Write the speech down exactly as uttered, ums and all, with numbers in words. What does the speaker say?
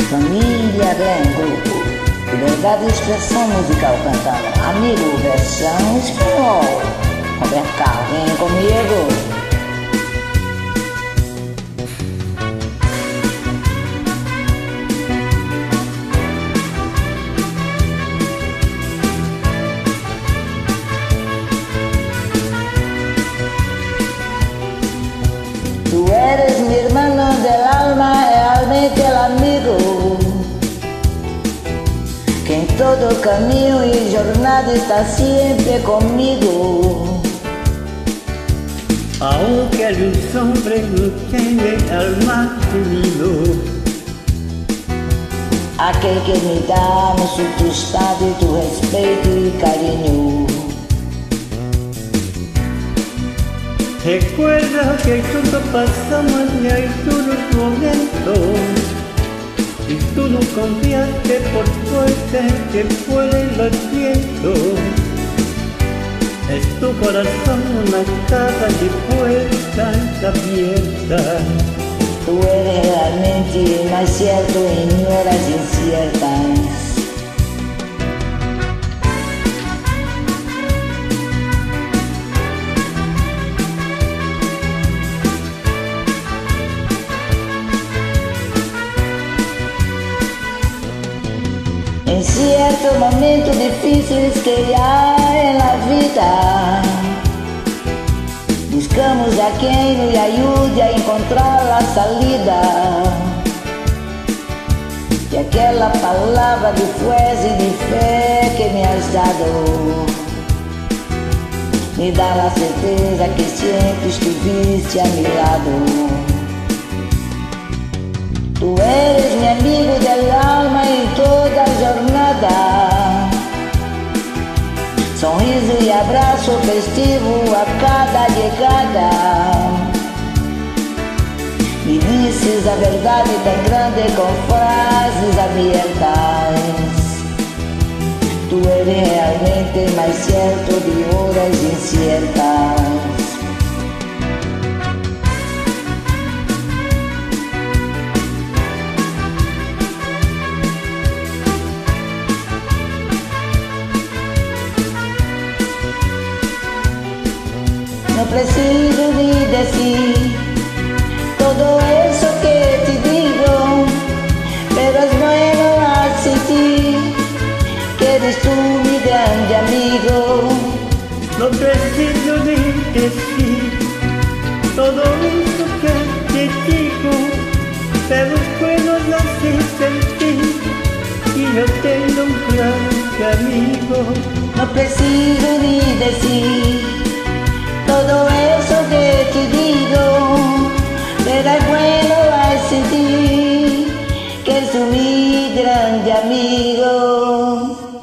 Família Glenn Grupo, liberdade de expressão musical cantando Amigo versão espanhol. Roberto Carlos, vem comigo. Tú eres mi hermano del alma, realmente el amigo, que en todo camino y jornada está siempre conmigo. Aunque los hombres no tienen alma divino, aquel que me da su estado y tu respeto y cariño. Recuerda que juntos pasamos ya algunos momentos y tú no confiaste por fuerte que fue el viento. Es tu corazón una caja de puertas abiertas. Tú eres realmente el más cierto en horas inciertas. En ciertos momentos difíciles que hay en la vida, buscamos a quien nos ayude a encontrar la salida. Y aquella palabra de fuerza y de fe que me has dado me da la certeza que siempre estuviste a mi lado. Tú eres mi amigo del alma en toda jornada, sorriso y abrazo festivo a cada llegada. Me dices la verdad tan grande con frases abiertas. Tú eres realmente más cierto de horas inciertas. No preciso ni decir todo eso que te digo, pero es bueno sentir que eres tú mi grande amigo. No preciso ni decir todo eso que te digo, pero es bueno sentir que yo tengo un gran amigo. No preciso ni decir todo eso que te digo, pero es bueno sentir que eres mi grande amigo.